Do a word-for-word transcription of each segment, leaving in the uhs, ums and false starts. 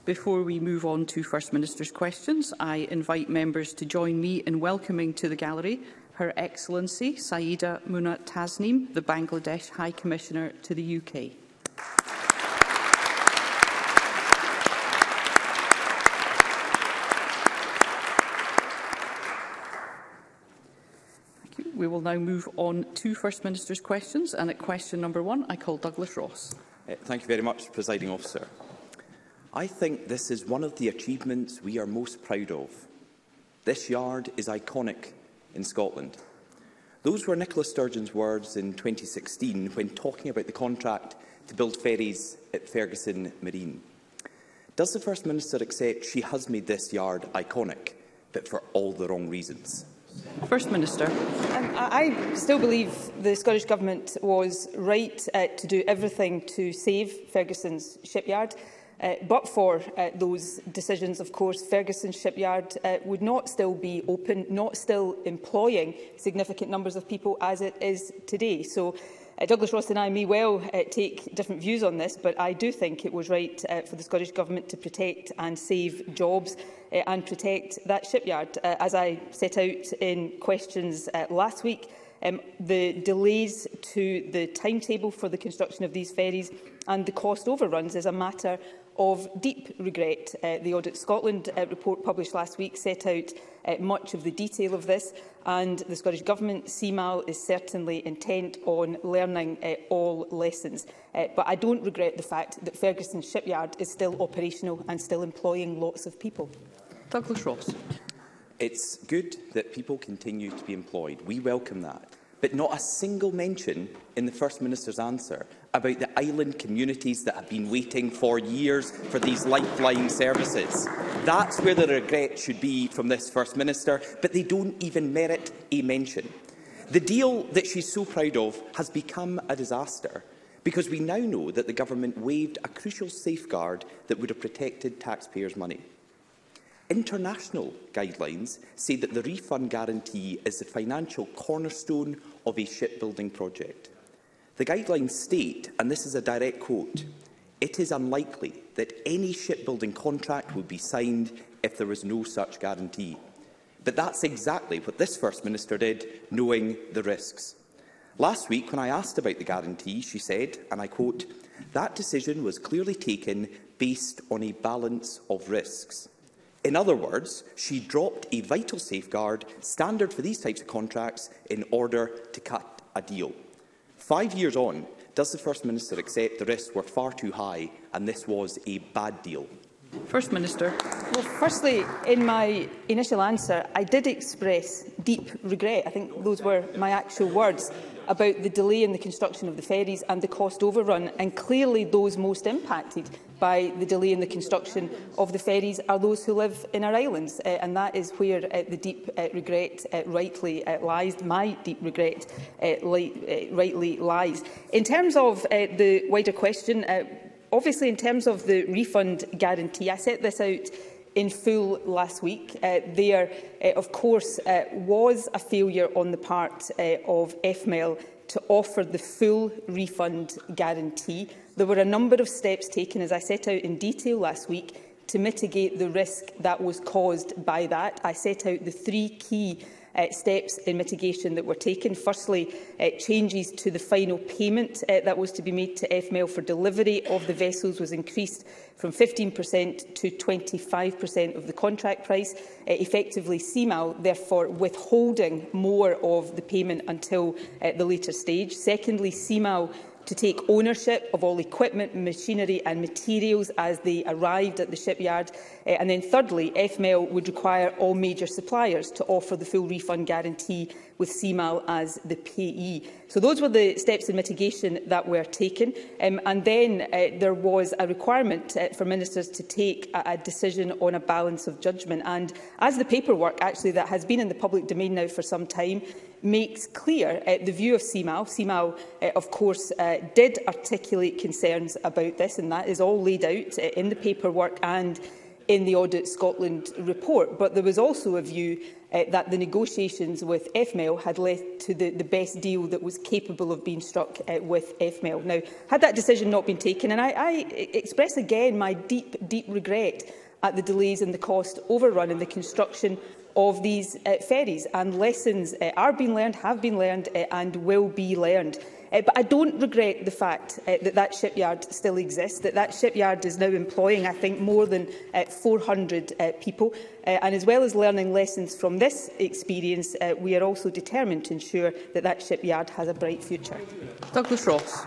Before we move on to First Minister's questions, I invite members to join me in welcoming to the gallery Her Excellency Saida Munat Tasneem, the Bangladesh High Commissioner to the U K. We will now move on to First Minister's questions, and at question number one, I call Douglas Ross. Uh, thank you very much, Presiding Officer. I think this is one of the achievements we are most proud of. This yard is iconic in Scotland. Those were Nicola Sturgeon's words in twenty sixteen when talking about the contract to build ferries at Ferguson Marine. Does the First Minister accept she has made this yard iconic, but for all the wrong reasons? First Minister. Um, I still believe the Scottish Government was right uh, to do everything to save Ferguson's shipyard. Uh, but for uh, those decisions, of course, Ferguson Shipyard uh, would not still be open, not still employing significant numbers of people as it is today. So uh, Douglas Ross and I may well uh, take different views on this, but I do think it was right uh, for the Scottish Government to protect and save jobs uh, and protect that shipyard. Uh, as I set out in questions uh, last week, Um, the delays to the timetable for the construction of these ferries and the cost overruns is a matter of deep regret. Uh, the Audit Scotland uh, report published last week set out uh, much of the detail of this, and the Scottish Government, C M A L, is certainly intent on learning uh, all lessons. Uh, but I don't regret the fact that Ferguson Shipyard is still operational and still employing lots of people. Douglas Ross. It's good that people continue to be employed. We welcome that. But not a single mention in the First Minister's answer about the island communities that have been waiting for years for these lifeline services. That's where the regret should be from this First Minister, but they don't even merit a mention. The deal that she's so proud of has become a disaster because we now know that the government waived a crucial safeguard that would have protected taxpayers' money. International guidelines say that the refund guarantee is the financial cornerstone of a shipbuilding project. The guidelines state, and this is a direct quote, "It is unlikely that any shipbuilding contract would be signed if there was no such guarantee." But that's exactly what this First Minister did, knowing the risks. Last week, when I asked about the guarantee, she said, and I quote, "That decision was clearly taken based on a balance of risks." In other words, she dropped a vital safeguard standard for these types of contracts in order to cut a deal. Five years on, does the First Minister accept the risks were far too high and this was a bad deal? First Minister. Well, firstly, in my initial answer, I did express deep regret. I think those were my actual words about the delay in the construction of the ferries and the cost overrun. And clearly those most impacted by the delay in the construction of the ferries are those who live in our islands. Uh, and that is where uh, the deep uh, regret uh, rightly uh, lies, my deep regret uh, li uh, rightly lies. In terms of uh, the wider question, uh, obviously in terms of the refund guarantee, I set this out in full last week. Uh, there, uh, of course, uh, was a failure on the part uh, of F M E L to offer the full refund guarantee. There were a number of steps taken, as I set out in detail last week, to mitigate the risk that was caused by that. I set out the three key Uh, steps in mitigation that were taken. Firstly, uh, changes to the final payment uh, that was to be made to F M E L for delivery of the vessels was increased from fifteen percent to twenty-five percent of the contract price, uh, effectively C M A L therefore withholding more of the payment until uh, the later stage. Secondly, C M A L to take ownership of all equipment, machinery and materials as they arrived at the shipyard. Uh, and then thirdly, F M E L would require all major suppliers to offer the full refund guarantee with C M A L as the payee. So those were the steps in mitigation that were taken. Um, and then uh, there was a requirement uh, for ministers to take a, a decision on a balance of judgment. And as the paperwork actually that has been in the public domain now for some time makes clear, uh, the view of C M A L, C M A L uh, of course uh, did articulate concerns about this, and that is all laid out uh, in the paperwork and in the Audit Scotland report, but there was also a view uh, that the negotiations with F M E L had led to the, the best deal that was capable of being struck uh, with F M E L. Now, had that decision not been taken, and I, I express again my deep, deep regret at the delays and the cost overrun in the construction of these uh, ferries, and lessons uh, are being learned, have been learned uh, and will be learned. Uh, but I don't regret the fact uh, that that shipyard still exists, that that shipyard is now employing, I think, more than uh, four hundred uh, people. Uh, and as well as learning lessons from this experience, uh, we are also determined to ensure that that shipyard has a bright future. Douglas Ross.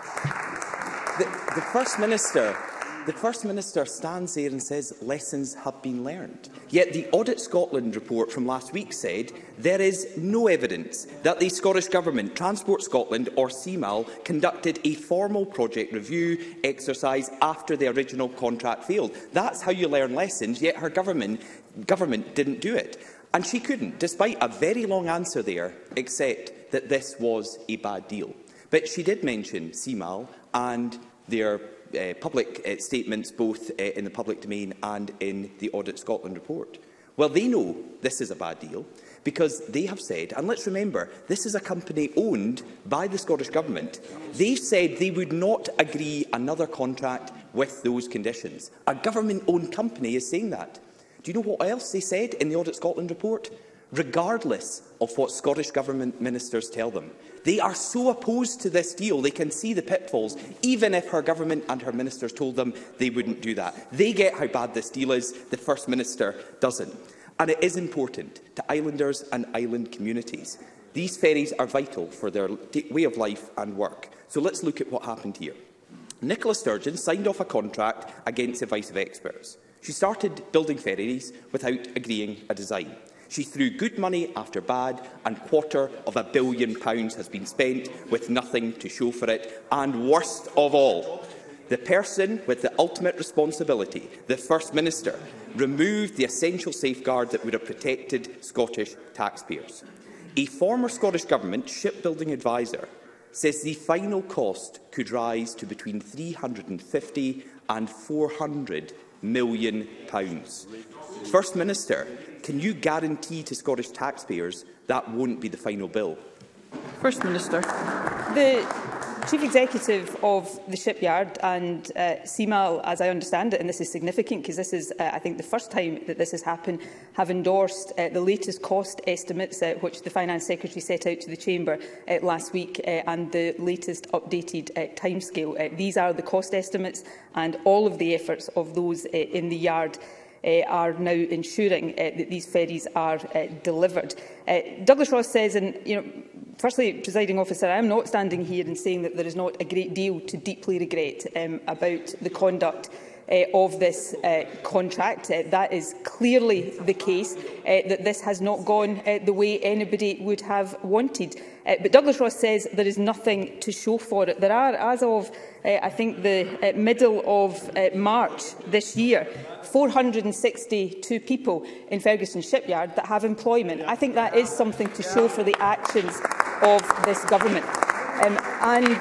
The, the First Minister The First Minister stands there and says lessons have been learned. Yet the Audit Scotland report from last week said there is no evidence that the Scottish Government, Transport Scotland or C M A L conducted a formal project review exercise after the original contract failed. That's how you learn lessons, yet her government, government didn't do it. And she couldn't, despite a very long answer there, accept that this was a bad deal. But she did mention C M A L and their Uh, public uh, statements, both uh, in the public domain and in the Audit Scotland report. Well, they know this is a bad deal because they have said, and let's remember, this is a company owned by the Scottish Government. They've said they would not agree another contract with those conditions. A government-owned company is saying that. Do you know what else they said in the Audit Scotland report? Regardless of what Scottish Government ministers tell them, they are so opposed to this deal, they can see the pitfalls, even if her government and her ministers told them they wouldn't do that. They get how bad this deal is, the First Minister doesn't. And it is important to islanders and island communities. These ferries are vital for their way of life and work. So let's look at what happened here. Nicola Sturgeon signed off a contract against the advice of experts. She started building ferries without agreeing a design. She threw good money after bad, and a quarter of a billion pounds has been spent with nothing to show for it. And worst of all, the person with the ultimate responsibility, the First Minister, removed the essential safeguard that would have protected Scottish taxpayers. A former Scottish Government shipbuilding advisor says the final cost could rise to between three hundred and fifty and four hundred million pounds. First Minister, can you guarantee to Scottish taxpayers that won't be the final bill? First Minister. The Chief Executive of the shipyard and uh, C M A L, as I understand it, and this is significant because this is, uh, I think, the first time that this has happened, have endorsed uh, the latest cost estimates uh, which the Finance Secretary set out to the Chamber uh, last week uh, and the latest updated uh, timescale. Uh, these are the cost estimates, and all of the efforts of those uh, in the yard Uh, are now ensuring uh, that these ferries are uh, delivered. Uh, Douglas Ross says, and you know, firstly, Presiding Officer, I am not standing here and saying that there is not a great deal to deeply regret um, about the conduct uh, of this uh, contract. Uh, that is clearly the case, uh, that this has not gone uh, the way anybody would have wanted. Uh, but Douglas Ross says there is nothing to show for it. There are, as of uh, I think the uh, middle of uh, March this year, four hundred and sixty-two people in Ferguson Shipyard that have employment. I think that is something to show for the actions of this government. Um, and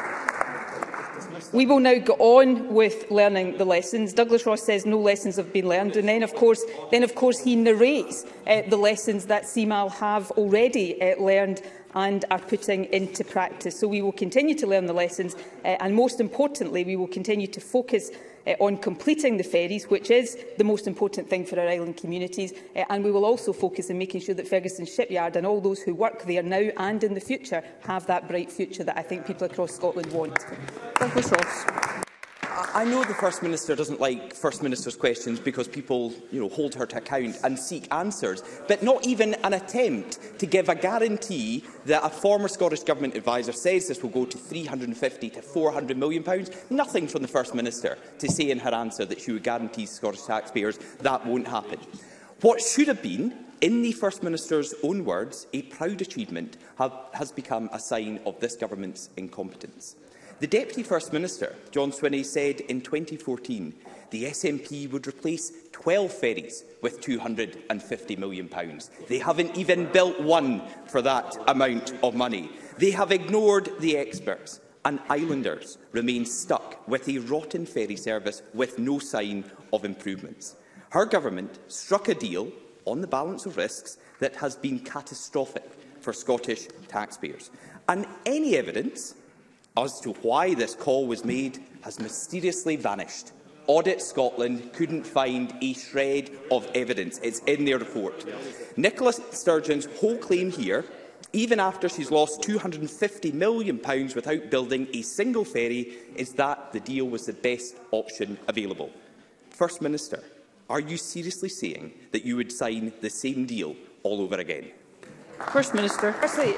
we will now go on with learning the lessons. Douglas Ross says no lessons have been learned, and then, of course, then of course, he narrates uh, the lessons that C M A L have already uh, learned and are putting into practice. So we will continue to learn the lessons, uh, and most importantly, we will continue to focus uh, on completing the ferries, which is the most important thing for our island communities, uh, and we will also focus on making sure that Ferguson Shipyard and all those who work there now and in the future have that bright future that I think people across Scotland want. Douglas Ross. I know the First Minister doesn't like First Minister's questions because people, you know, hold her to account and seek answers, but not even an attempt to give a guarantee that a former Scottish Government advisor says this will go to three hundred and fifty to four hundred million pounds. Nothing from the First Minister to say in her answer that she would guarantee Scottish taxpayers that won't happen. What should have been, in the First Minister's own words, a proud achievement, have, has become a sign of this government's incompetence. The Deputy First Minister, John Swinney, said in twenty fourteen the S N P would replace twelve ferries with two hundred and fifty million pounds. They haven't even built one for that amount of money. They have ignored the experts, and islanders remain stuck with a rotten ferry service with no sign of improvements. Her government struck a deal on the balance of risks that has been catastrophic for Scottish taxpayers. And any evidence as to why this call was made has mysteriously vanished. Audit Scotland couldn't find a shred of evidence. It's in their report. Nicola Sturgeon's whole claim here, even after she's lost two hundred and fifty million pounds without building a single ferry, is that the deal was the best option available. First Minister, are you seriously saying that you would sign the same deal all over again? First Minister. Firstly,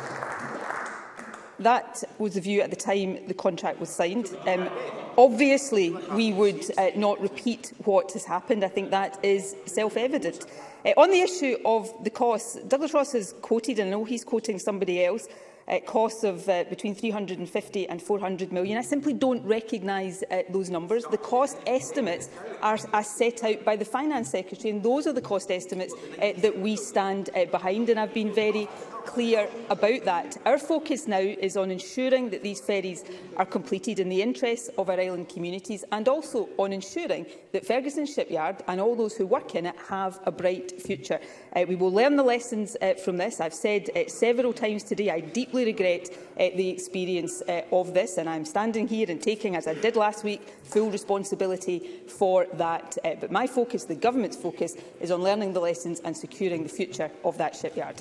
that was the view at the time the contract was signed. Um, obviously, we would uh, not repeat what has happened. I think that is self-evident. Uh, on the issue of the costs, Douglas Ross has quoted, and I know he's quoting somebody else, uh, costs of uh, between three hundred and fifty and four hundred million. I simply don't recognise uh, those numbers. The cost estimates are, are set out by the Finance Secretary, and those are the cost estimates uh, that we stand uh, behind, and I've been very clear about that. Our focus now is on ensuring that these ferries are completed in the interests of our island communities, and also on ensuring that Ferguson Shipyard and all those who work in it have a bright future. Uh, we will learn the lessons uh, from this. I've said uh, several times today I deeply regret uh, the experience uh, of this, and I'm standing here and taking, as I did last week, full responsibility for that. Uh, but my focus, the government's focus, is on learning the lessons and securing the future of that shipyard.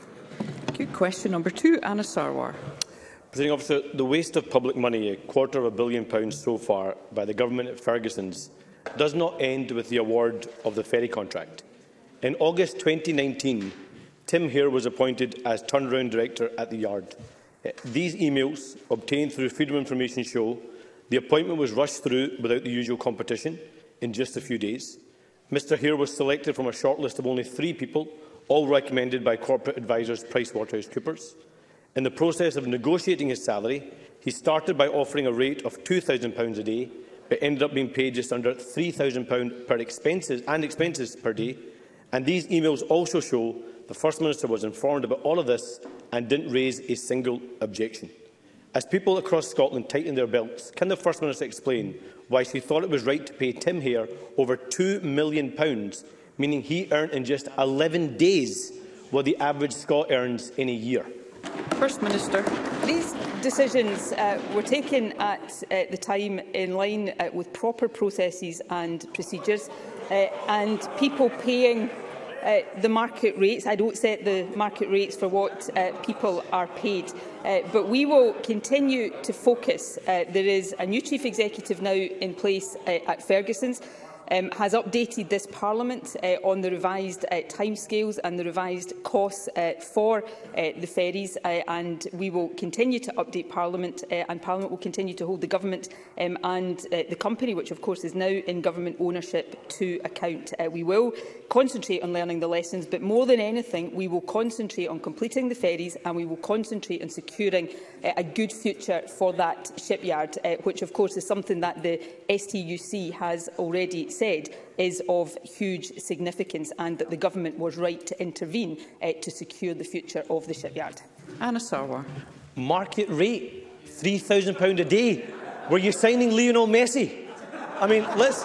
Good. Question number two, Anna Sarwar. Presiding Officer, the waste of public money, a quarter of a billion pounds so far by the government at Ferguson's, does not end with the award of the ferry contract. In August twenty nineteen, Tim Hare was appointed as turnaround director at the yard. These emails, obtained through Freedom of Information, show the appointment was rushed through without the usual competition in just a few days. Mr Hare was selected from a shortlist of only three people, all recommended by corporate advisors PricewaterhouseCoopers. In the process of negotiating his salary, he started by offering a rate of two thousand pounds a day, but ended up being paid just under three thousand pounds per expenses and expenses per day. And these emails also show the First Minister was informed about all of this and didn't raise a single objection. As people across Scotland tighten their belts, can the First Minister explain why she thought it was right to pay Tim Hare over two million pounds, meaning he earned in just eleven days what the average Scot earns in a year? First Minister. These decisions uh, were taken at uh, the time in line uh, with proper processes and procedures, uh, and people paying uh, the market rates. I don't set the market rates for what uh, people are paid, uh, but we will continue to focus. Uh, there is a new Chief Executive now in place uh, at Ferguson's. Um, has updated this Parliament uh, on the revised uh, timescales and the revised costs uh, for uh, the ferries, uh, and we will continue to update Parliament, uh, and Parliament will continue to hold the Government um, and uh, the company, which of course is now in Government ownership, to account. Uh, we will concentrate on learning the lessons, but more than anything, we will concentrate on completing the ferries, and we will concentrate on securing uh, a good future for that shipyard, uh, which of course is something that the S T U C has already said is of huge significance, and that the Government was right to intervene uh, to secure the future of the shipyard. Anna Sarwar. Market rate, three thousand pounds a day. Were you signing Lionel Messi? I mean, let's...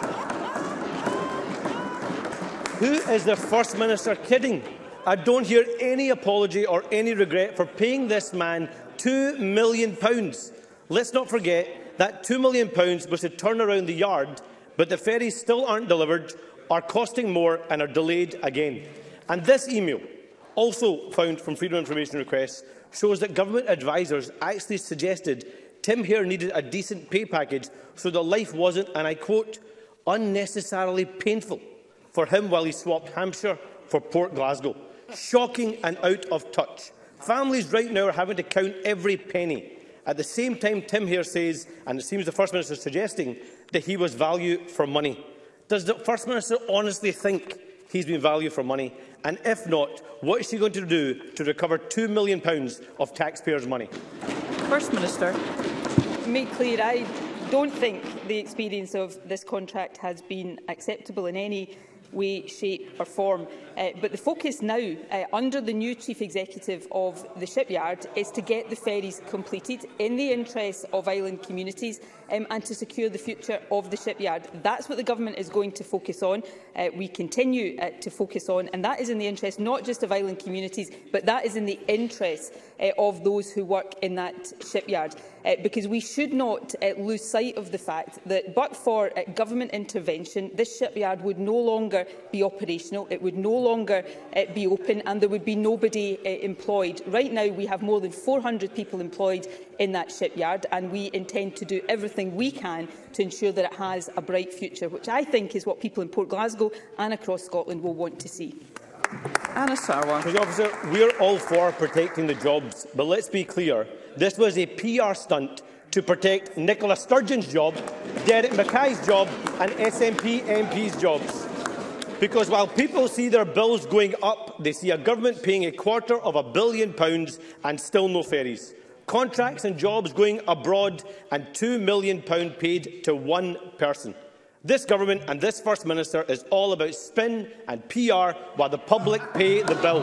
Who is the First Minister kidding? I don't hear any apology or any regret for paying this man two million pounds. Let's not forget that two million pounds was to turn around the yard, but the ferries still aren't delivered, are costing more and are delayed again. And this email, also found from Freedom of Information requests, shows that government advisers actually suggested Tim Hare needed a decent pay package so that life wasn't, and I quote, unnecessarily painful for him while he swapped Hampshire for Port Glasgow. Shocking and out of touch. Families right now are having to count every penny. At the same time, Tim Hare says, and it seems the First Minister is suggesting, that he was value for money. Does the First Minister honestly think he's been value for money? And if not, what is she going to do to recover two million pounds of taxpayers' money? First Minister. Make clear, I don't think the experience of this contract has been acceptable in any way, shape or form. Uh, but the focus now, uh, under the new Chief Executive of the shipyard, is to get the ferries completed in the interests of island communities um, and to secure the future of the shipyard. That's what the Government is going to focus on. Uh, we continue uh, to focus on, and that is in the interest not just of island communities, but that is in the interest uh, of those who work in that shipyard. Uh, because we should not uh, lose sight of the fact that, but for uh, government intervention, this shipyard would no longer be operational, it would no longer uh, be open, and there would be nobody uh, employed. Right now, we have more than four hundred people employed in that shipyard, and we intend to do everything we can to ensure that it has a bright future, which I think is what people in Port Glasgow and across Scotland will want to see. Anna Sarwar. Officer, we're all for protecting the jobs, but let's be clear, this was a P R stunt to protect Nicola Sturgeon's job, Derek Mackay's job and S N P M P's jobs. Because while people see their bills going up, they see a government paying a quarter of a billion pounds and still no ferries. Contracts and jobs going abroad and two million pounds paid to one person. This government and this First Minister is all about spin and P R while the public pay the bill.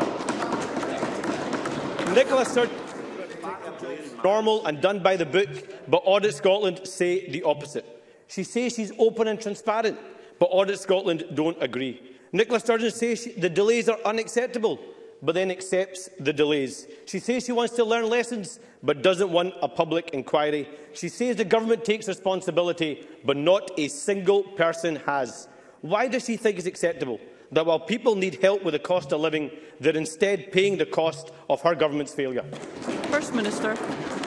Nicola Sturgeon normal and done by the book, but Audit Scotland say the opposite. She says she's open and transparent, but Audit Scotland don't agree. Nicola Sturgeon says she, the delays are unacceptable, but then accepts the delays. She says she wants to learn lessons, but doesn't want a public inquiry. She says the government takes responsibility, but not a single person has. Why does she think it's acceptable that while people need help with the cost of living, they're instead paying the cost of her government's failure? First Minister.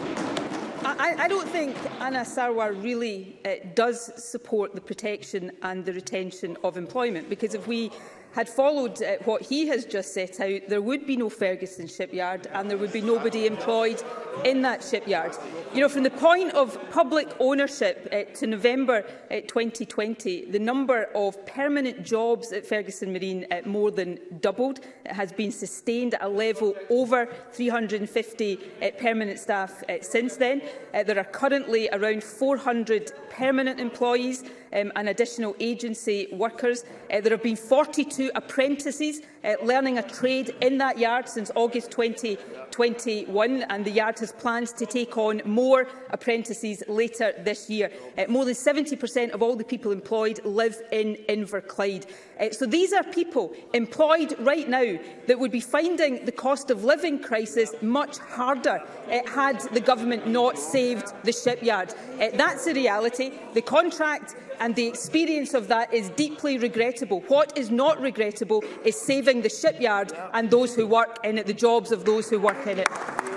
I, I don't think Anna Sarwar really uh, does support the protection and the retention of employment, because if we had followed uh, what he has just set out, there would be no Ferguson shipyard and there would be nobody employed in that shipyard. You know, from the point of public ownership uh, to November uh, twenty twenty, the number of permanent jobs at Ferguson Marine uh, more than doubled. It has been sustained at a level over three hundred and fifty uh, permanent staff uh, since then. Uh, there are currently around four hundred permanent employees um, and additional agency workers. Uh, there have been forty-two apprentices uh, learning a trade in that yard since August twenty twenty-one, and the yard has plans to take on more apprentices later this year. Uh, more than seventy percent of all the people employed live in Inverclyde. Uh, so these are people employed right now that would be finding the cost of living crisis much harder uh, had the government not saved the shipyard. Uh, that's the reality. The contract and the experience of that is deeply regrettable. What is not regrettable is saving the shipyard and those who work in it, the jobs of those who work in it.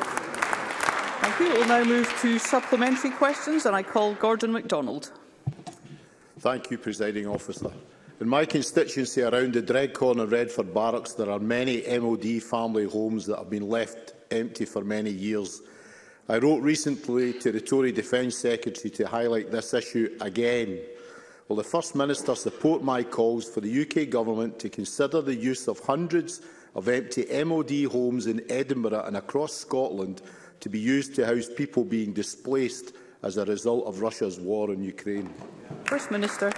Thank you. We'll now move to supplementary questions, and I call Gordon MacDonald. Thank you, Presiding Officer. In my constituency around the Dreadcorn and Redford Barracks, there are many M O D family homes that have been left empty for many years. I wrote recently to the Tory Defence Secretary to highlight this issue again. Will the First Minister support my calls for the U K Government to consider the use of hundreds of empty M O D homes in Edinburgh and across Scotland to be used to house people being displaced as a result of Russia's war in Ukraine? First Minister.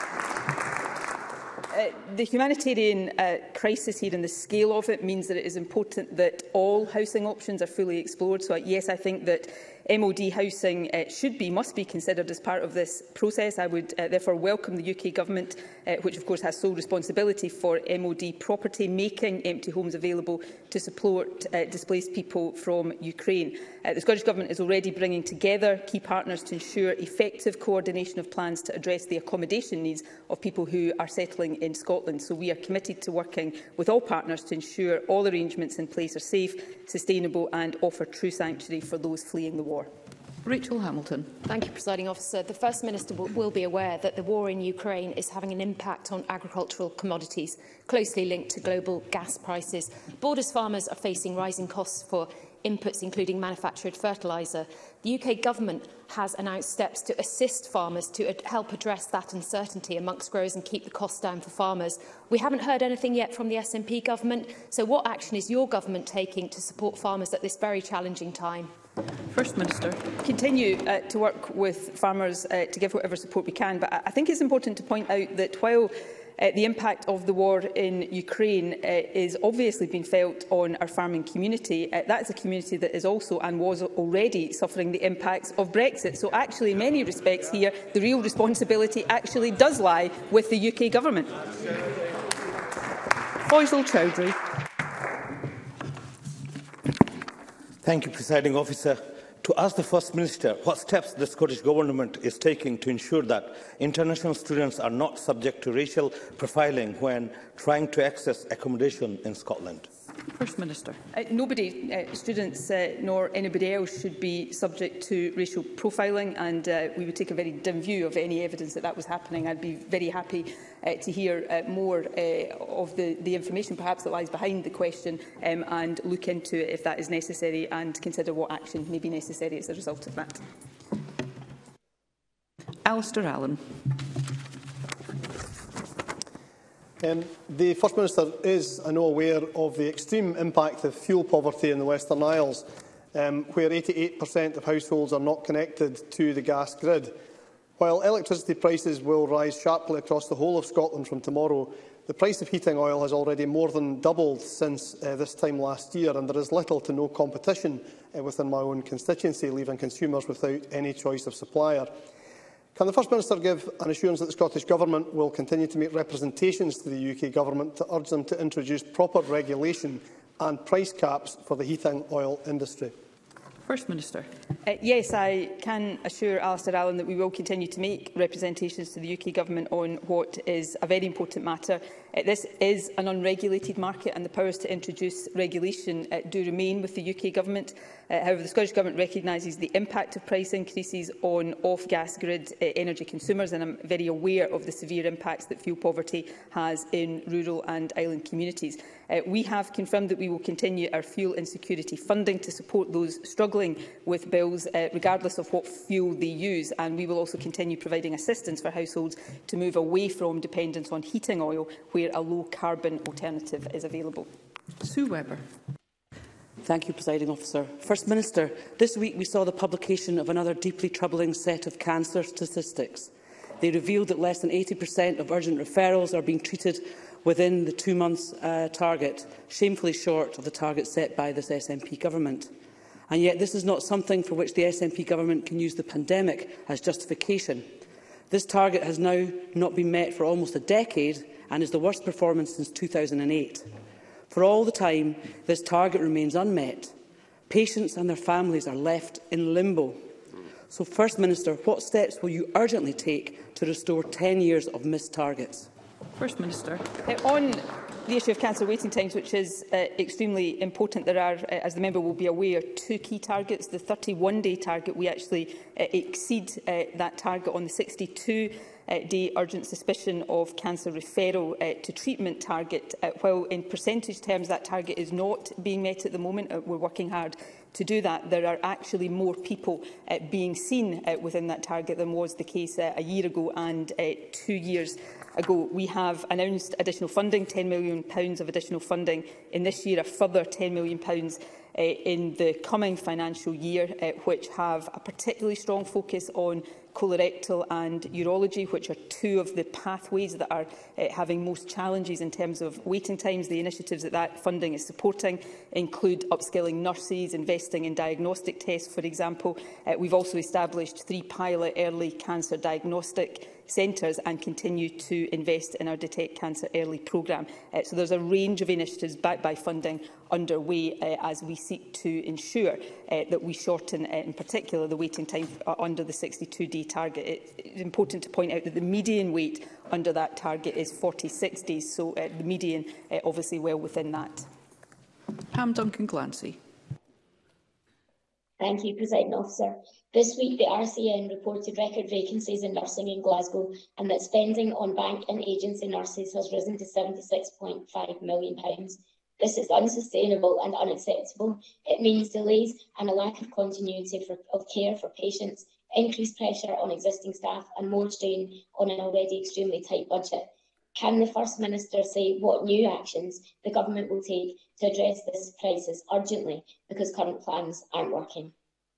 Uh, the humanitarian uh, crisis here and the scale of it means that it is important that all housing options are fully explored. So, yes, I think that M O D housing uh, should be, must be considered as part of this process. I would uh, therefore welcome the U K Government, uh, which of course has sole responsibility for M O D property, making empty homes available to support uh, displaced people from Ukraine. Uh, the Scottish Government is already bringing together key partners to ensure effective coordination of plans to address the accommodation needs of people who are settling in Scotland. So we are committed to working with all partners to ensure all arrangements in place are safe, sustainable and offer true sanctuary for those fleeing the war. Rachel Hamilton. Thank you, Presiding Officer. The First Minister will be aware that the war in Ukraine is having an impact on agricultural commodities, closely linked to global gas prices. Borders farmers are facing rising costs for inputs, including manufactured fertiliser. The U K Government has announced steps to assist farmers to ad help address that uncertainty amongst growers and keep the costs down for farmers. We haven't heard anything yet from the S N P Government, so what action is your government taking to support farmers at this very challenging time? First Minister. Continue uh, to work with farmers uh, to give whatever support we can, but I think it's important to point out that while Uh, the impact of the war in Ukraine uh, is obviously being felt on our farming community. Uh, that is a community that is also and was already suffering the impacts of Brexit. So actually, in many respects here, the real responsibility actually does lie with the U K Government. Faisal Chowdhury. Thank you, Presiding Officer. To ask the First Minister what steps the Scottish Government is taking to ensure that international students are not subject to racial profiling when trying to access accommodation in Scotland. First Minister. Uh, nobody, uh, students uh, nor anybody else, should be subject to racial profiling, and uh, we would take a very dim view of any evidence that that was happening. I'd be very happy uh, to hear uh, more uh, of the, the information perhaps that lies behind the question um, and look into it if that is necessary and consider what action may be necessary as a result of that. Alistair Allen. Um, the First Minister is, I know, aware of the extreme impact of fuel poverty in the Western Isles, um, where eighty-eight percent of households are not connected to the gas grid. While electricity prices will rise sharply across the whole of Scotland from tomorrow, the price of heating oil has already more than doubled since uh, this time last year, and there is little to no competition uh, within my own constituency, leaving consumers without any choice of supplier. Can the First Minister give an assurance that the Scottish Government will continue to make representations to the U K Government to urge them to introduce proper regulation and price caps for the heating oil industry? First Minister. Uh, yes, I can assure Alistair Allen that we will continue to make representations to the U K Government on what is a very important matter. Uh, this is an unregulated market, and the powers to introduce regulation uh, do remain with the U K Government. Uh, however, the Scottish Government recognises the impact of price increases on off-gas grid uh, energy consumers, and I'm very aware of the severe impacts that fuel poverty has in rural and island communities. Uh, we have confirmed that we will continue our fuel insecurity funding to support those struggling with bills, uh, regardless of what fuel they use, and we will also continue providing assistance for households to move away from dependence on heating oil where a low-carbon alternative is available. Sue Webber. Thank you, Presiding Officer. First Minister, this week we saw the publication of another deeply troubling set of cancer statistics. They revealed that less than eighty percent of urgent referrals are being treated within the two months uh, target, shamefully short of the target set by this S N P government. And yet this is not something for which the S N P government can use the pandemic as justification. This target has now not been met for almost a decade and is the worst performance since two thousand eight. For all the time, this target remains unmet. Patients and their families are left in limbo. So, First Minister, what steps will you urgently take to restore ten years of missed targets? First Minister. Uh, on the issue of cancer waiting times, which is uh, extremely important, there are, uh, as the member will be aware, two key targets. The thirty-one day target, we actually uh, exceed uh, that target on the sixty-two day urgent suspicion of cancer referral uh, to treatment target. Uh, while in percentage terms that target is not being met at the moment, uh, we're working hard to do that. There are actually more people uh, being seen uh, within that target than was the case uh, a year ago and uh, two years ago. We have announced additional funding, ten million pounds of additional funding in this year, a further ten million pounds uh, in the coming financial year, uh, which have a particularly strong focus on colorectal and urology, which are two of the pathways that are uh, having most challenges in terms of waiting times. The initiatives that that funding is supporting include upskilling nurses, investing in diagnostic tests, for example. Uh, we've also established three pilot early cancer diagnostic centres and continue to invest in our Detect Cancer Early programme. Uh, so there's a range of initiatives backed by funding underway uh, as we seek to ensure uh, that we shorten, uh, in particular, the waiting time uh, under the sixty-two day target. It, it's important to point out that the median wait under that target is forty-six days, so uh, the median uh, obviously well within that. Pam Duncan-Glancy. Thank you, Presiding Officer. This week, the R C N reported record vacancies in nursing in Glasgow and that spending on bank and agency nurses has risen to seventy-six point five million pounds. This is unsustainable and unacceptable. It means delays and a lack of continuity for, of care for patients, increased pressure on existing staff and more strain on an already extremely tight budget. Can the First Minister say what new actions the Government will take to address this crisis urgently, because current plans aren't working?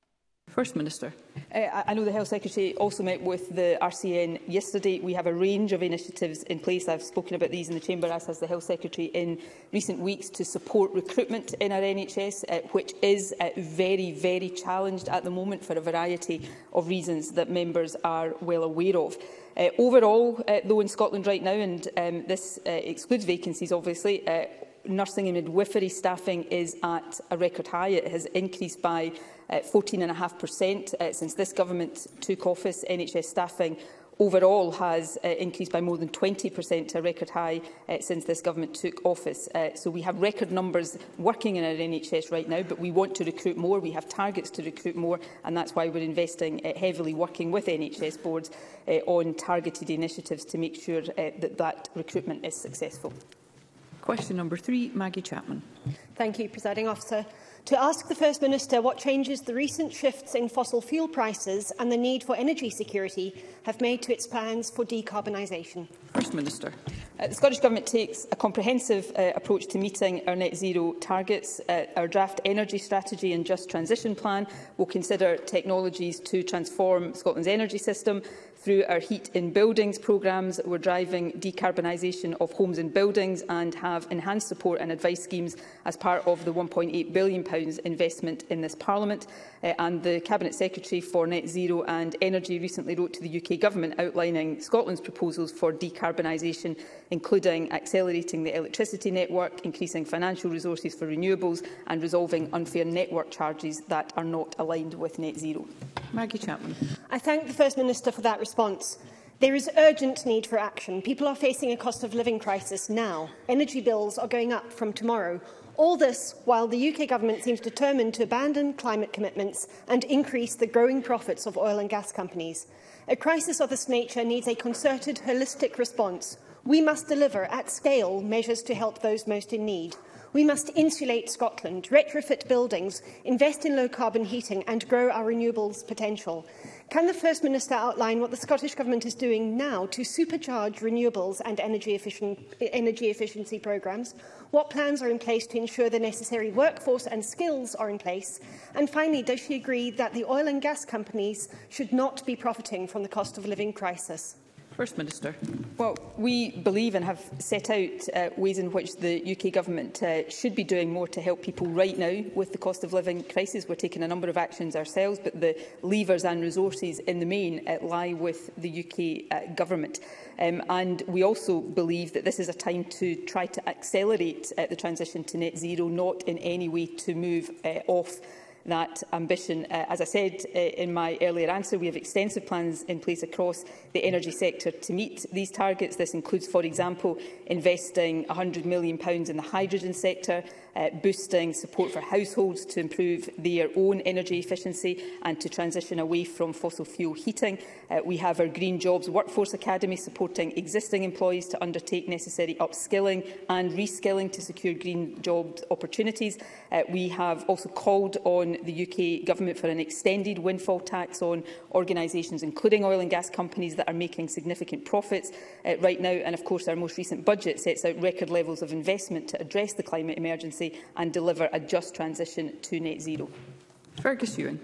First Minister. Uh, I know the Health Secretary also met with the R C N yesterday. We have a range of initiatives in place. I've spoken about these in the Chamber, as has the Health Secretary, in recent weeks to support recruitment in our N H S, uh, which is uh, very, very challenged at the moment for a variety of reasons that members are well aware of. Uh, overall, uh, though, in Scotland right now, and um, this uh, excludes vacancies, obviously, uh, nursing and midwifery staffing is at a record high. It has increased by uh, fourteen point five percent uh, since this government took office. N H S staffing overall has uh, increased by more than twenty percent to a record high uh, since this government took office. Uh, so we have record numbers working in our N H S right now, but we want to recruit more. We have targets to recruit more, and that's why we're investing uh, heavily, working with N H S boards uh, on targeted initiatives to make sure uh, that that recruitment is successful. Question number three, Maggie Chapman. Thank you, Presiding Officer. To ask the First Minister what changes the recent shifts in fossil fuel prices and the need for energy security have made to its plans for decarbonisation. First Minister. Uh, the Scottish Government takes a comprehensive uh, approach to meeting our net zero targets. Uh, our draft energy strategy and just transition plan will consider technologies to transform Scotland's energy system. Through our Heat in Buildings programmes, we're driving decarbonisation of homes and buildings and have enhanced support and advice schemes as part of the one point eight billion pounds investment in this Parliament. Uh, and the Cabinet Secretary for Net Zero and Energy recently wrote to the U K Government outlining Scotland's proposals for decarbonisation, including accelerating the electricity network, increasing financial resources for renewables and resolving unfair network charges that are not aligned with net zero. Maggie Chapman. I thank the First Minister for that response. There is urgent need for action. People are facing a cost of living crisis now. Energy bills are going up from tomorrow. All this while the U K Government seems determined to abandon climate commitments and increase the growing profits of oil and gas companies. A crisis of this nature needs a concerted, holistic response. We must deliver at scale measures to help those most in need. We must insulate Scotland, retrofit buildings, invest in low-carbon heating and grow our renewables potential. Can the First Minister outline what the Scottish Government is doing now to supercharge renewables and energy, efficient, energy efficiency programmes? What plans are in place to ensure the necessary workforce and skills are in place? And finally, does she agree that the oil and gas companies should not be profiting from the cost of living crisis? First Minister. Well, we believe and have set out uh, ways in which the U K Government uh, should be doing more to help people right now with the cost of living crisis. We're taking a number of actions ourselves, but the levers and resources in the main uh, lie with the U K uh, Government. Um, and we also believe that this is a time to try to accelerate uh, the transition to net zero, not in any way to move uh, off that ambition. Uh, as I said uh, in my earlier answer, we have extensive plans in place across the energy sector to meet these targets. This includes, for example, investing one hundred million pounds in the hydrogen sector, uh, boosting support for households to improve their own energy efficiency and to transition away from fossil fuel heating. Uh, we have our Green Jobs Workforce Academy supporting existing employees to undertake necessary upskilling and reskilling to secure green job opportunities. Uh, we have also called on the U K Government for an extended windfall tax on organisations, including oil and gas companies that are making significant profits uh, right now. And of course, our most recent budget sets out record levels of investment to address the climate emergency and deliver a just transition to net zero. Fergus Ewing.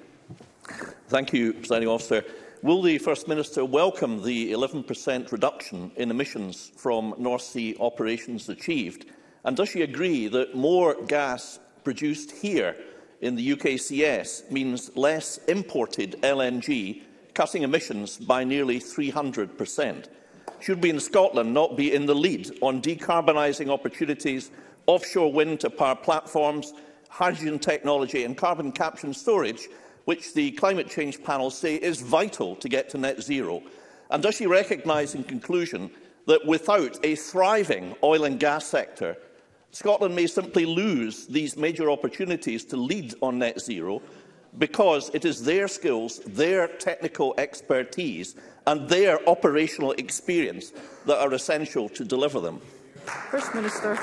Thank you, Presiding Officer. Will the First Minister welcome the eleven percent reduction in emissions from North Sea operations achieved? And does she agree that more gas produced here in the U K C S means less imported L N G, cutting emissions by nearly three hundred percent? Should we in Scotland not be in the lead on decarbonising opportunities, offshore wind to power platforms, hydrogen technology and carbon capture and storage, which the climate change panels say is vital to get to net zero? And does she recognise in conclusion that without a thriving oil and gas sector, Scotland may simply lose these major opportunities to lead on net zero because it is their skills, their technical expertise and their operational experience that are essential to deliver them? First Minister.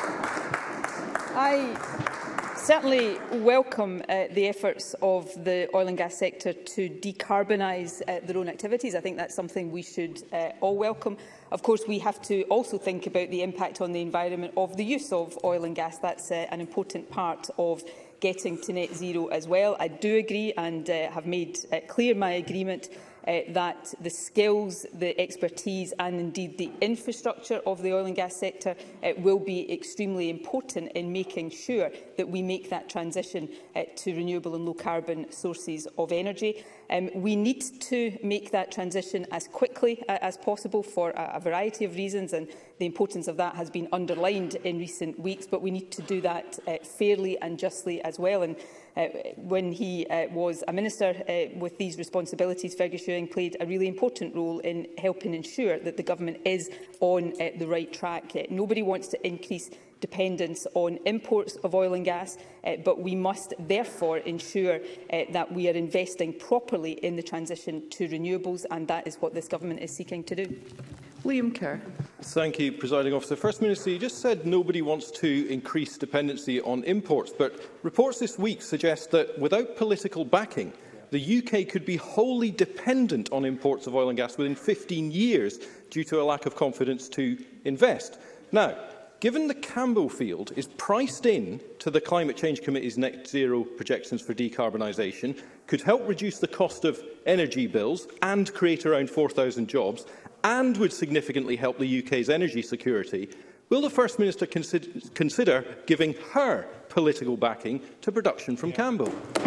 I certainly welcome uh, the efforts of the oil and gas sector to decarbonise uh, their own activities. I think that's something we should uh, all welcome. Of course, we have to also think about the impact on the environment of the use of oil and gas. That's uh, an important part of getting to net zero as well. I do agree and uh, have made uh, clear my agreement Uh, that the skills, the expertise and indeed the infrastructure of the oil and gas sector uh, will be extremely important in making sure that we make that transition uh, to renewable and low carbon sources of energy. Um, we need to make that transition as quickly uh, as possible for a, a variety of reasons, and the importance of that has been underlined in recent weeks, but we need to do that uh, fairly and justly as well. And Uh, when he uh, was a minister uh, with these responsibilities, Fergus Ewing played a really important role in helping ensure that the government is on uh, the right track. Uh, nobody wants to increase dependence on imports of oil and gas, uh, but we must therefore ensure uh, that we are investing properly in the transition to renewables, and that is what this government is seeking to do. Liam Kerr. Thank you, Presiding Officer. First Minister, you just said nobody wants to increase dependency on imports, but reports this week suggest that without political backing, the U K could be wholly dependent on imports of oil and gas within fifteen years due to a lack of confidence to invest. Now, given the Cambo field is priced in to the Climate Change Committee's net zero projections for decarbonisation, could help reduce the cost of energy bills and create around four thousand jobs, and would significantly help the U K's energy security, will the First Minister consider, consider giving her political backing to production from Cambo?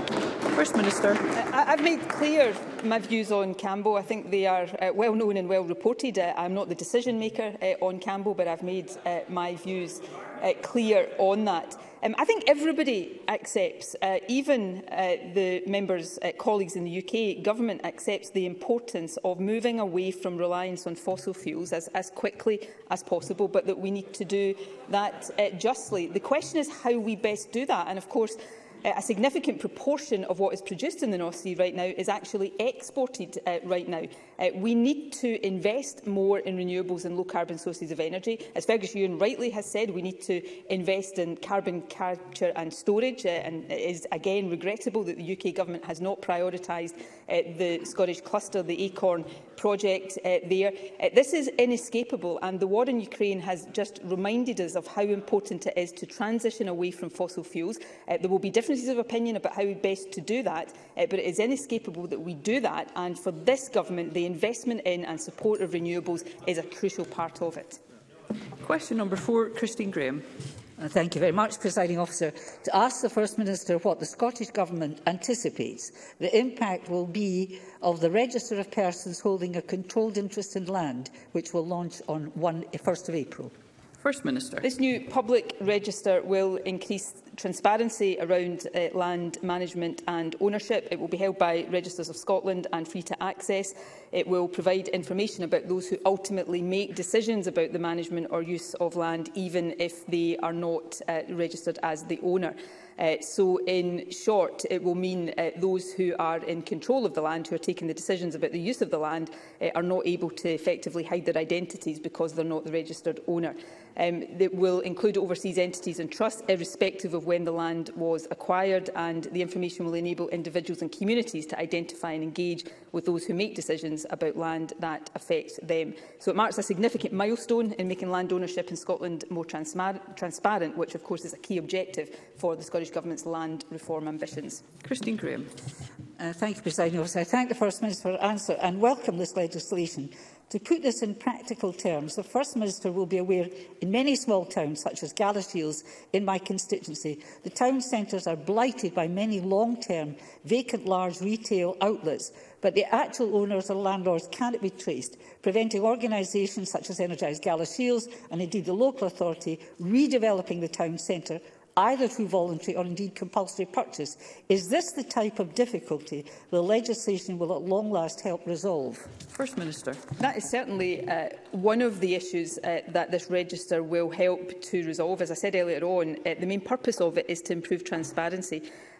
First Minister. I, I've made clear my views on Cambo. I think they are uh, well known and well reported. Uh, I'm not the decision maker uh, on Cambo, but I've made uh, my views uh, clear on that. Um, I think everybody accepts, uh, even uh, the members' uh, colleagues in the U K government accepts the importance of moving away from reliance on fossil fuels as, as quickly as possible, but that we need to do that uh, justly. The question is how we best do that, and of course a significant proportion of what is produced in the North Sea right now is actually exported uh, right now. Uh, we need to invest more in renewables and low-carbon sources of energy. As Fergus Ewing rightly has said, we need to invest in carbon capture and storage, uh, and it is again regrettable that the U K Government has not prioritised uh, the Scottish cluster, the Acorn project uh, there. Uh, this is inescapable, and the war in Ukraine has just reminded us of how important it is to transition away from fossil fuels. Uh, there will be differences of opinion about how best to do that, uh, but it is inescapable that we do that, and for this government, the investment in and support of renewables is a crucial part of it. Question number four, Christine Graham. Uh, thank you very much, Presiding Officer. To ask the First Minister what the Scottish Government anticipates the impact will be of the register of persons holding a controlled interest in land, which will launch on first of April. First Minister. This new public register will increase transparency around uh, land management and ownership. It will be held by Registers of Scotland and free to access. It will provide information about those who ultimately make decisions about the management or use of land, even if they are not uh, registered as the owner. Uh, so, in short, it will mean uh, those who are in control of the land, who are taking the decisions about the use of the land, uh, are not able to effectively hide their identities because they're not the registered owner. Um, it will include overseas entities and trusts, irrespective of when the land was acquired, and the information will enable individuals and communities to identify and engage with those who make decisions about land that affect them. So it marks a significant milestone in making land ownership in Scotland more transparent, which of course is a key objective for the Scottish Government's land reform ambitions. Christine Graham. Uh, thank you, Presiding Officer. I thank the First Minister for her answer and welcome this legislation. To put this in practical terms, the First Minister will be aware in many small towns, such as Galashiels in my constituency, the town centres are blighted by many long-term, vacant large retail outlets, but the actual owners or landlords cannot be traced, preventing organisations such as Energise Galashiels and indeed the local authority redeveloping the town centre either through voluntary or indeed compulsory purchase. Is this the type of difficulty the legislation will at long last help resolve? First Minister. That is certainly uh, one of the issues uh, that this register will help to resolve. As I said earlier on, uh, the main purpose of it is to improve transparency.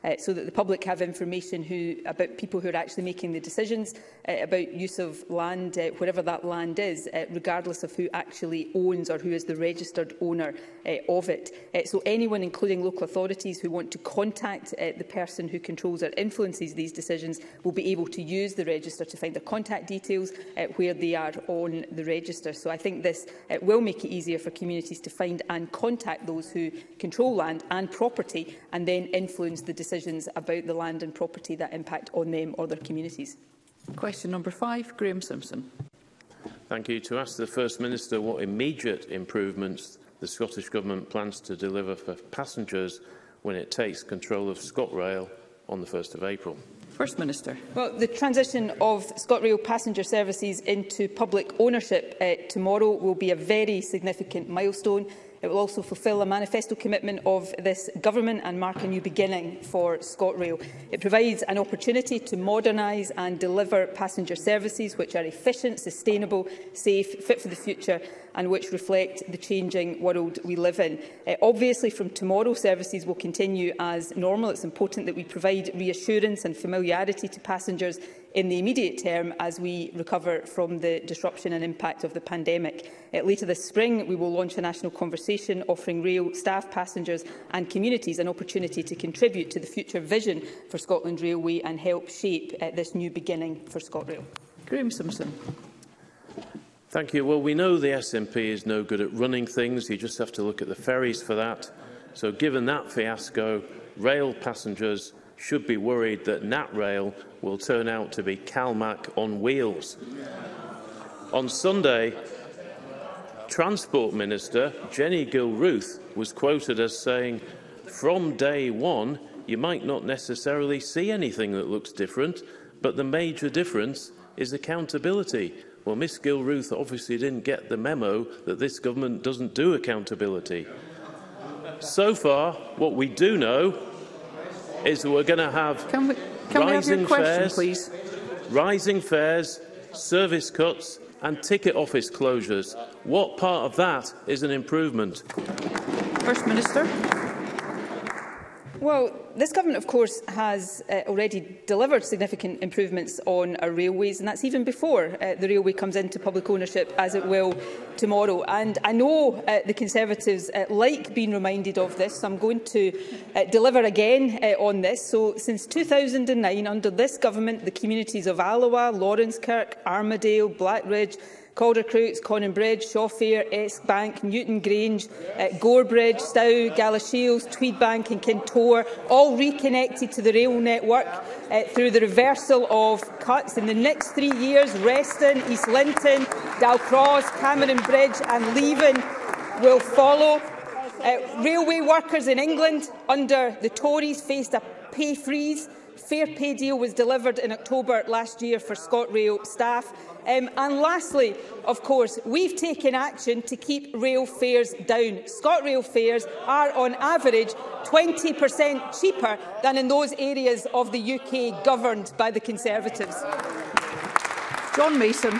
uh, so that the public have information who, about people who are actually making the decisions uh, about use of land, uh, wherever that land is, uh, regardless of who actually owns or who is the registered owner uh, of it. Uh, so anyone, including local authorities, who want to contact uh, the person who controls or influences these decisions will be able to use the register to find their contact details uh, where they are on the register. So I think this uh, will make it easier for communities to find and contact those who control land and property and then influence the decisions about the land and property that impact on them or their communities. Question number five, Graham Simpson. Thank you. To ask the First Minister what immediate improvements the Scottish Government plans to deliver for passengers when it takes control of ScotRail on the first of April. First Minister. Well, the transition of ScotRail passenger services into public ownership uh, tomorrow will be a very significant milestone. It will also fulfil a manifesto commitment of this government and mark a new beginning for ScotRail. It provides an opportunity to modernise and deliver passenger services which are efficient, sustainable, safe, fit for the future and which reflect the changing world we live in. Uh, obviously, from tomorrow, services will continue as normal. It's important that we provide reassurance and familiarity to passengers in the immediate term as we recover from the disruption and impact of the pandemic. Uh, later this spring, we will launch a national conversation offering rail staff, passengers and communities an opportunity to contribute to the future vision for Scotland Railway and help shape uh, this new beginning for ScotRail. Graham Simpson. Thank you. Well, we know the S N P is no good at running things. You just have to look at the ferries for that. So given that fiasco, rail passengers should be worried that NatRail will turn out to be CalMac on wheels. On Sunday, Transport Minister Jenny Gilruth was quoted as saying, "From day one, you might not necessarily see anything that looks different, but the major difference is accountability." Well, Miss Gilruth obviously didn't get the memo that this government doesn't do accountability. So far, what we do know is that we're going to have can we, can rising we have your question, fares, please? rising fares, service cuts and ticket office closures. What part of that is an improvement? First Minister. Well, this government, of course, has uh, already delivered significant improvements on our railways, and that's even before uh, the railway comes into public ownership, as it will tomorrow. And I know uh, the Conservatives uh, like being reminded of this, so I'm going to uh, deliver again uh, on this. So, since two thousand nine, under this government, the communities of Alloa, Lawrencekirk, Armadale, Blackridge, Caldercroots, Coninbridge, Shawfair, Eskbank, Newton Grange, uh, Gorebridge, Stow, Galashiels, Tweedbank and Kintore, all reconnected to the rail network uh, through the reversal of cuts. In the next three years, Reston, East Linton, Dalcross, Cameron Bridge and Leven will follow. Uh, railway workers in England under the Tories faced a pay freeze. Fair pay deal was delivered in October last year for ScotRail staff. Um, and lastly, of course, we've taken action to keep rail fares down. ScotRail fares are, on average, twenty percent cheaper than in those areas of the U K governed by the Conservatives. John Mason.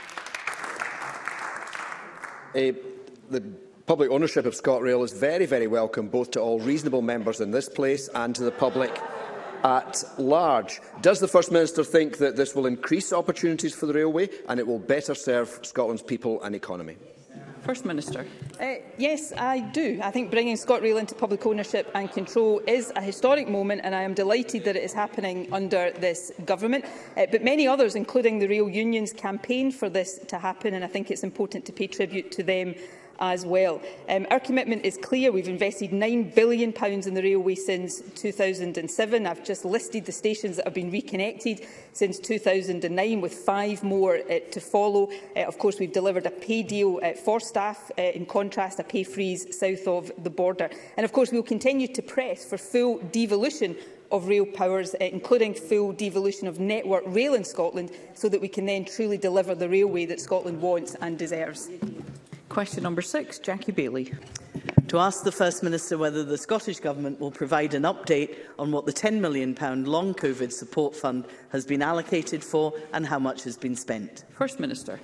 Uh, the public ownership of ScotRail is very, very welcome, both to all reasonable members in this place and to the public at large. Does the First Minister think that this will increase opportunities for the railway and it will better serve Scotland's people and economy? First Minister. Uh, yes, I do. I think bringing ScotRail into public ownership and control is a historic moment, and I am delighted that it is happening under this government. Uh, but many others, including the rail unions, campaigned for this to happen, and I think it's important to pay tribute to them as well. Um, our commitment is clear. We've invested nine billion pounds in the railway since two thousand seven. I've just listed the stations that have been reconnected since two thousand nine, with five more uh, to follow. Uh, of course, we've delivered a pay deal uh, for staff, uh, in contrast, a pay freeze south of the border. And of course, we will continue to press for full devolution of rail powers, uh, including full devolution of Network Rail in Scotland, so that we can then truly deliver the railway that Scotland wants and deserves. Question number six, Jackie Baillie. To ask the First Minister whether the Scottish Government will provide an update on what the ten million pounds Long COVID Support Fund has been allocated for and how much has been spent. First Minister.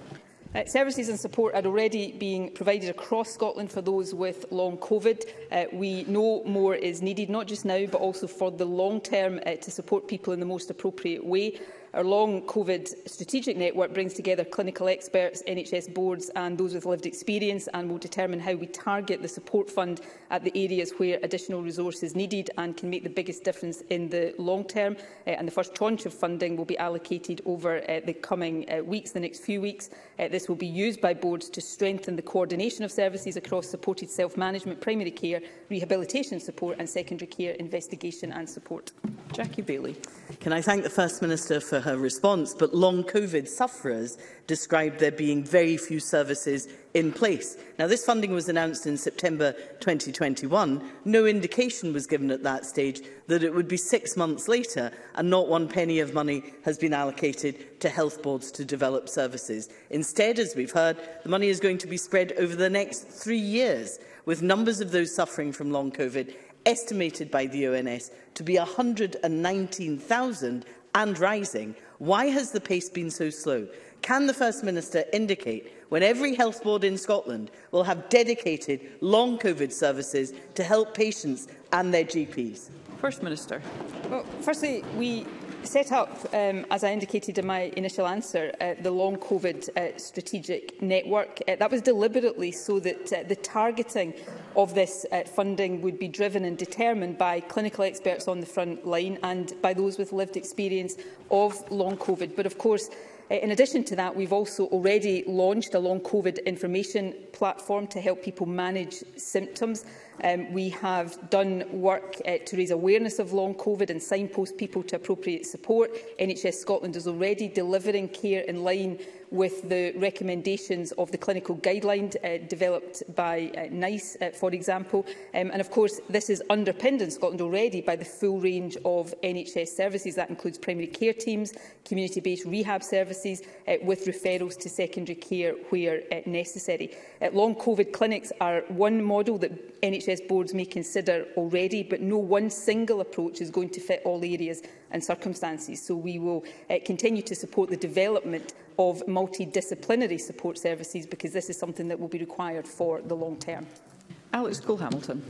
Uh, services and support are already being provided across Scotland for those with long COVID. Uh, we know more is needed, not just now, but also for the long term uh, to support people in the most appropriate way. Our long COVID strategic network brings together clinical experts, N H S boards and those with lived experience, and will determine how we target the support fund at the areas where additional resource is needed and can make the biggest difference in the long term. Uh, and the first tranche of funding will be allocated over uh, the coming uh, weeks, the next few weeks. Uh, this will be used by boards to strengthen the coordination of services across supported self-management, primary care, rehabilitation support and secondary care investigation and support. Jackie Baillie. Can I thank the First Minister for her response, but long COVID sufferers described there being very few services in place. Now, this funding was announced in September twenty twenty-one. No indication was given at that stage that it would be six months later, and not one penny of money has been allocated to health boards to develop services. Instead, as we've heard, the money is going to be spread over the next three years, with numbers of those suffering from long COVID estimated by the O N S to be one hundred and nineteen thousand and rising. Why has the pace been so slow? Can the First Minister indicate when every health board in Scotland will have dedicated long COVID services to help patients and their G Ps? First Minister. Well, firstly, we set up, um, as I indicated in my initial answer, uh, the long COVID uh, strategic network. Uh, that was deliberately so that uh, the targeting of this uh, funding would be driven and determined by clinical experts on the front line and by those with lived experience of long COVID. But of course, uh, in addition to that, we've also already launched a long COVID information platform to help people manage symptoms. Um, we have done work uh, to raise awareness of long COVID and signpost people to appropriate support. N H S Scotland is already delivering care in line with the recommendations of the clinical guideline uh, developed by uh, NICE, uh, for example. Um, and of course, this is underpinned in Scotland already by the full range of N H S services. That includes primary care teams, community-based rehab services, uh, with referrals to secondary care where uh, necessary. Uh, long COVID clinics are one model that N H S boards may consider already, but no one single approach is going to fit all areas and circumstances. So we will uh, continue to support the development of multidisciplinary support services, because this is something that will be required for the long term. Alex Cole-Hamilton.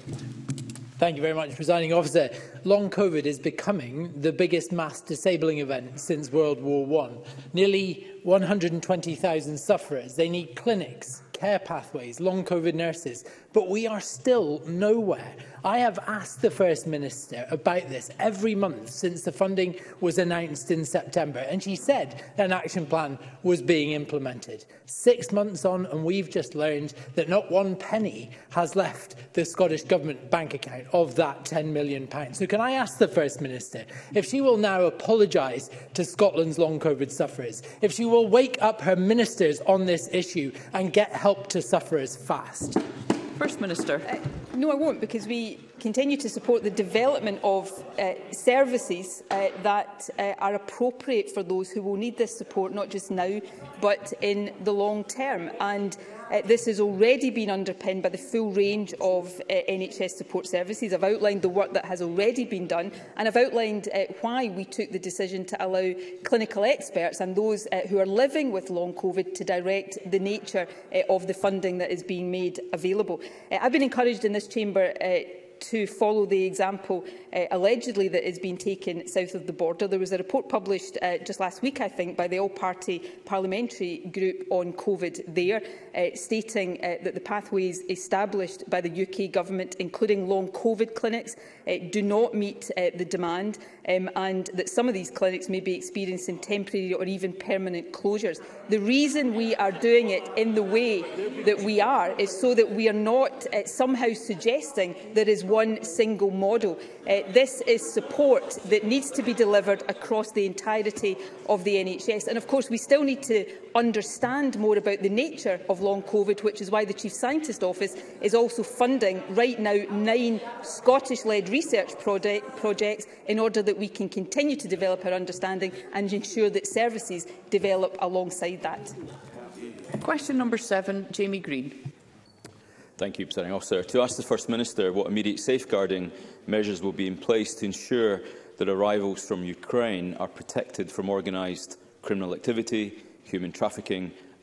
Thank you very much, Presiding Officer. Long COVID is becoming the biggest mass disabling event since World War One. Nearly one hundred and twenty thousand sufferers. They need clinics, care pathways, long COVID nurses, but we are still nowhere. I have asked the First Minister about this every month since the funding was announced in September, and she said an action plan was being implemented. Six months on, and we've just learned that not one penny has left the Scottish Government bank account of that ten million pounds. So can I ask the First Minister if she will now apologise to Scotland's long COVID sufferers, if she will wake up her ministers on this issue and get help to sufferers fast? First Minister. Uh, no, I won't, because we continue to support the development of uh, services uh, that uh, are appropriate for those who will need this support, not just now, but in the long term. And uh, this has already been underpinned by the full range of uh, N H S support services. I've outlined the work that has already been done, and I've outlined uh, why we took the decision to allow clinical experts and those uh, who are living with long COVID to direct the nature uh, of the funding that is being made available. Uh, I've been encouraged in this chamber uh, to follow the example uh, allegedly that is being taken south of the border. There was a report published uh, just last week, I think, by the all-party parliamentary group on COVID there, uh, stating uh, that the pathways established by the U K Government, including long COVID clinics, uh, do not meet uh, the demand, um, and that some of these clinics may be experiencing temporary or even permanent closures. The reason we are doing it in the way that we are is so that we are not uh, somehow suggesting there is one single model. Uh, this is support that needs to be delivered across the entirety of the N H S. And of course, we still need to understand more about the nature of long COVID, which is why the Chief Scientist Office is also funding right now nine Scottish-led research project projects in order that we can continue to develop our understanding and ensure that services develop alongside that. Question number seven, Jamie Green. Thank you, Presiding Officer. To ask the First Minister what immediate safeguarding measures will be in place to ensure that arrivals from Ukraine are protected from organised criminal activity, human trafficking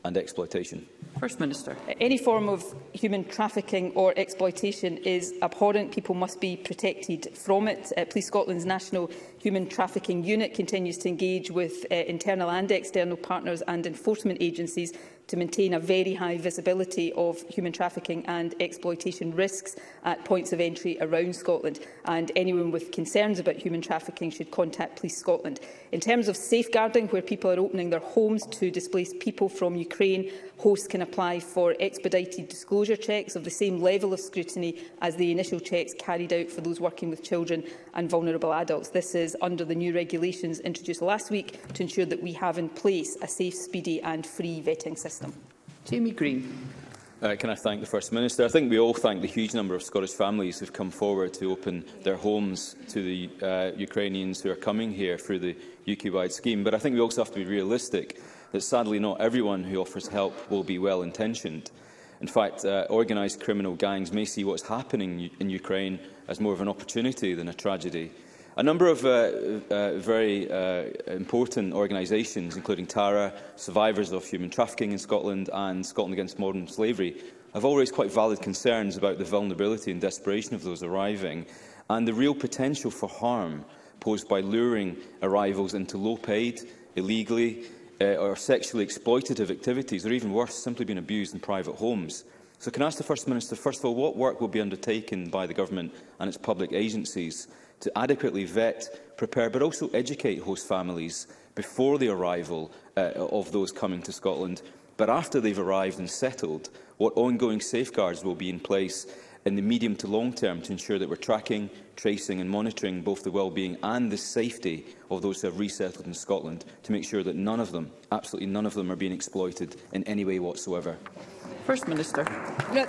and exploitation? First Minister. Any form of human trafficking or exploitation is abhorrent. People must be protected from it. Uh, Police Scotland's National Human Trafficking Unit continues to engage with uh, internal and external partners and enforcement agencies to maintain a very high visibility of human trafficking and exploitation risks at points of entry around Scotland. And anyone with concerns about human trafficking should contact Police Scotland. In terms of safeguarding, where people are opening their homes to displaced people from Ukraine, hosts can apply for expedited disclosure checks of the same level of scrutiny as the initial checks carried out for those working with children and vulnerable adults. This is under the new regulations introduced last week to ensure that we have in place a safe, speedy and free vetting system. Jamie Green. Uh, can I thank the First Minister? I think we all thank the huge number of Scottish families who have come forward to open their homes to the uh, Ukrainians who are coming here through the U K-wide scheme. But I think we also have to be realistic that sadly not everyone who offers help will be well-intentioned. In fact, uh, organised criminal gangs may see what's happening in Ukraine as more of an opportunity than a tragedy. A number of uh, uh, very uh, important organisations, including TARA, Survivors of Human Trafficking in Scotland and Scotland Against Modern Slavery, have all raised quite valid concerns about the vulnerability and desperation of those arriving and the real potential for harm posed by luring arrivals into low-paid, illegally uh, or sexually exploitative activities, or even worse, simply being abused in private homes. So can I ask the First Minister, first of all, what work will be undertaken by the Government and its public agencies to adequately vet, prepare but also educate host families before the arrival uh, of those coming to Scotland, but after they've arrived and settled, what ongoing safeguards will be in place in the medium to long term to ensure that we're tracking, tracing and monitoring both the well-being and the safety of those who have resettled in Scotland to make sure that none of them, absolutely none of them, are being exploited in any way whatsoever? First Minister. No.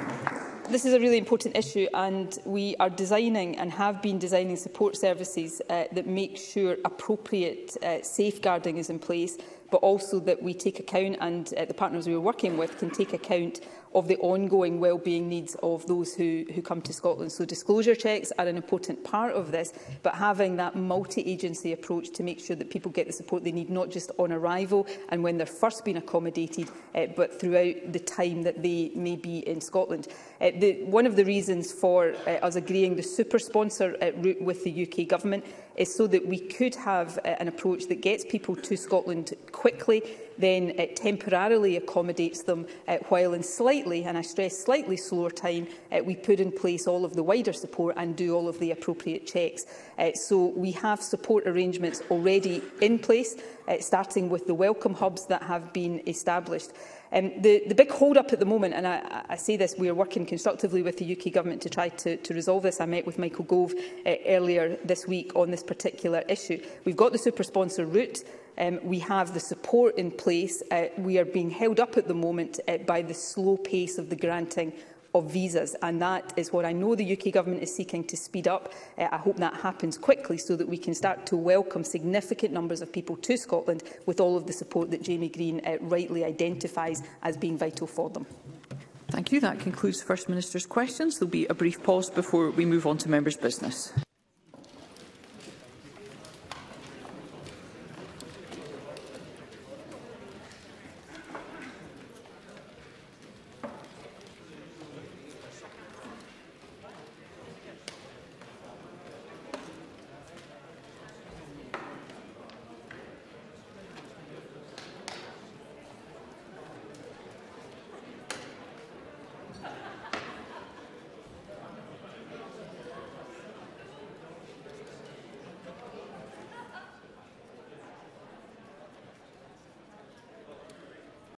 This is a really important issue, and we are designing and have been designing support services uh, that make sure appropriate uh, safeguarding is in place, but also that we take account, and uh, the partners we are working with can take account of the ongoing well-being needs of those who, who come to Scotland. So disclosure checks are an important part of this, but having that multi-agency approach to make sure that people get the support they need, not just on arrival and when they're first being accommodated, uh, but throughout the time that they may be in Scotland. Uh, the, one of the reasons for uh, us agreeing the super-sponsor uh, route with the U K Government is so that we could have uh, an approach that gets people to Scotland quickly, then uh, temporarily accommodates them, uh, while in slightly, and I stress slightly slower time, uh, we put in place all of the wider support and do all of the appropriate checks. Uh, so we have support arrangements already in place, uh, starting with the welcome hubs that have been established. Um, the, the big hold-up at the moment, and I, I say this, we are working constructively with the U K Government to try to, to resolve this. I met with Michael Gove uh, earlier this week on this particular issue. We've got the super-sponsor route. Um, we have the support in place. Uh, we are being held up at the moment uh, by the slow pace of the granting of visas, and that is what I know the U K Government is seeking to speed up. Uh, I hope that happens quickly so that we can start to welcome significant numbers of people to Scotland with all of the support that Jamie Green uh, rightly identifies as being vital for them. Thank you. That concludes the First Minister's questions. There will be a brief pause before we move on to members' business.